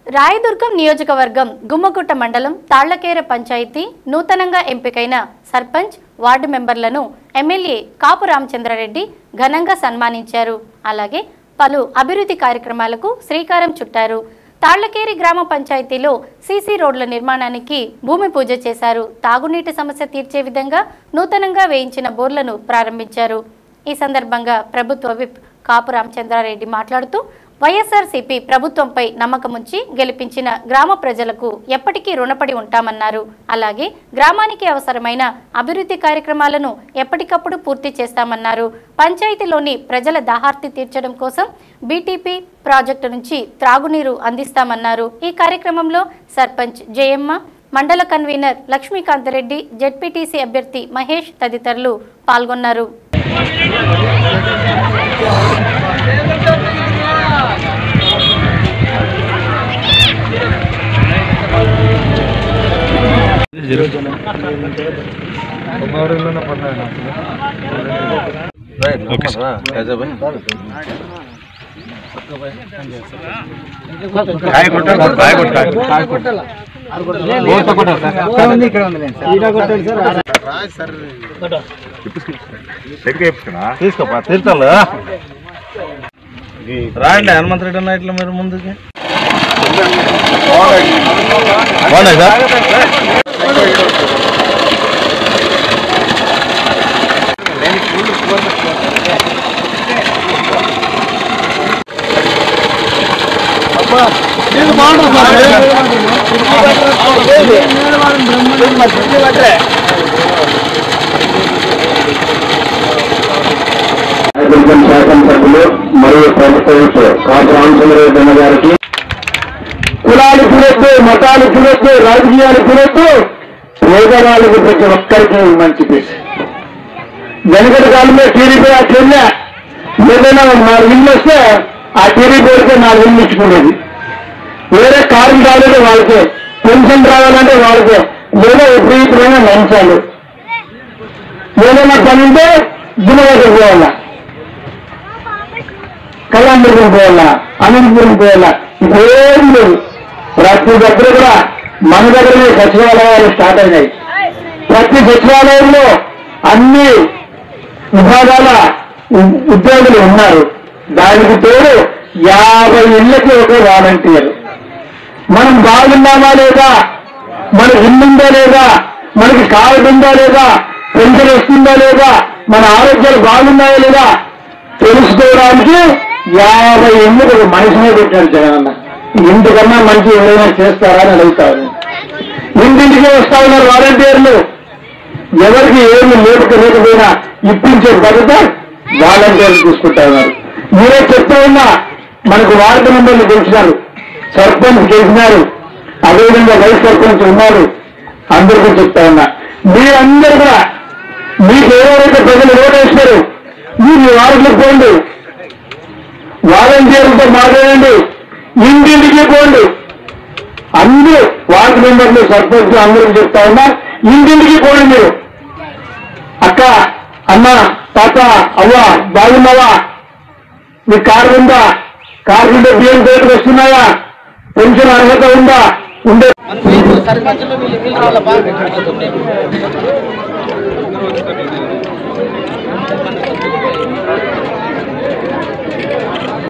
రాయదుర్గం నియోజకవర్గం గుమ్మగుట్ట మండలం తాళ్లకేర పంచాయతీ నూతనంగా ఎంపికైన సర్పంచ్ వార్డు మెంబర్లను ఎమ్మెల్యే కాపు రామచంద్రారెడ్డి ఘనంగా సన్మానించారు. అలాగే పలు అభివృద్ధి కార్యక్రమాలకు శ్రీకారం చుట్టారు. తాళ్లకేరి గ్రామ పంచాయతీలో సీసీ రోడ్ల నిర్మాణానికి భూమి పూజ చేశారు. తాగునీటి సమస్య తీర్చే విధంగా నూతనంగా వేయించిన బోర్లను ప్రారంభించారు. ఈ సందర్భంగా ప్రభుత్వ విప్ కాపు రామచంద్రారెడ్డి మాట్లాడుతూ వైఎస్ఆర్సీపీ ప్రభుత్వంపై నమ్మకముంచి గెలిపించిన గ్రామ ప్రజలకు ఎప్పటికీ రుణపడి ఉంటామన్నారు. అలాగే గ్రామానికి అవసరమైన అభివృద్ధి కార్యక్రమాలను ఎప్పటికప్పుడు పూర్తి చేస్తామన్నారు. పంచాయతీలోని ప్రజల దాహార్తి తీర్చడం కోసం బీటీపీ ప్రాజెక్టు నుంచి త్రాగునీరు అందిస్తామన్నారు. ఈ కార్యక్రమంలో సర్పంచ్ జయమ్మ, మండల కన్వీనర్ లక్ష్మీకాంతరెడ్డి, జెడ్పీటీసీ అభ్యర్థి మహేష్ తదితరులు పాల్గొన్నారు. రాండి హనుమంతరెడ్డి అన్న ఇట్లా మీరు ముందుకి శాసనసభ్యులు మరియు ప్రభుత్వ కాపు రామచంద్రారెడ్డి అన్న గారికి కులాలు చూడొద్దు, మతాలు చూడొద్దు, రాజకీయాలు చూడొద్దు, పేదవాళ్ళకి ప్రతి ఒక్కరికి మంచిది. వెనుకటి కాలంలో టీడీపీ అట్లా ఏదైనా 4 ఇళ్ళు వస్తే ఆ టీడీపీ వస్తే 4 ఇళ్ళు ఇచ్చుకునేది. వేరే కారణం రాలేదు వాళ్ళకే, పెన్షన్ రావాలంటే వాళ్ళకే, లేదా విపరీతమైన లంచాలు, ఏదైనా పని ఉంటే దినవరకు పోవాలా, కళ్యాణపురం పోవాలా, అనంతపురం పోవాలా, ఇదేం లేదు. ప్రతి దగ్గర కూడా మన దగ్గరనే సచివాలయాలు స్టార్ట్ అయినాయి. ప్రతి సచివాలయంలో అన్ని విభాగాల ఉద్యోగులు ఉన్నారు. దానికి తోడు 50 ఇళ్లకి ఒక వాలంటీర్. మనం బాగున్నామా లేదా, మనకి ఇల్లుందా లేదా, మనకి కావుతుందా లేదా, పెన్షన్ వస్తుందా లేదా, మన ఆరోగ్యాలు బాగున్నాయా లేదా తెలుసుకోవడానికి 50 ఇళ్ళకి ఒక మనిషినే పెట్టారు జగనన్న. ఇంటికన్నా మంచి ఎవరైనా చేస్తారా అని అడుగుతారు. ఇంటింటికి వస్తా ఉన్నారు వాలంటీర్లు. ఎవరికి ఏమి లేకపోయినా ఇప్పించే బాధ్యత వాలంటీర్లు తీసుకుంటా ఉన్నారు. మీరే చెప్తా ఉన్నా, మనకు వార్డు మెంబర్లు గెలిచినారు, సర్పంచ్ గెలిచినారు, అదేవిధంగా వైస్ సర్పంచ్ ఉన్నారు. అందరికీ చెప్తా ఉన్నా, మీరందరూ కూడా మీకు ఎవరైతే ప్రజలు ఓటేస్తారు మీరు మీ వార్డులకు పోండి, వాలంటీర్లతో మాట్లాడండి, ఇంటింటికి పోండి. అందరూ వార్డు మెంబర్లు, సర్పంచ్ అందరికీ చెప్తా ఉన్నా, ఇంటింటికి పోండి. మీరు అక్క, అన్న, తాత, అవ్వ బాగున్నావా, మీ కార్డు ఉందా, కార్డు ఉంటే బియ్యం రేట్లు వస్తున్నాయా, పెన్షన్ అర్హత ఉందా, ఉండే సర్పంచులు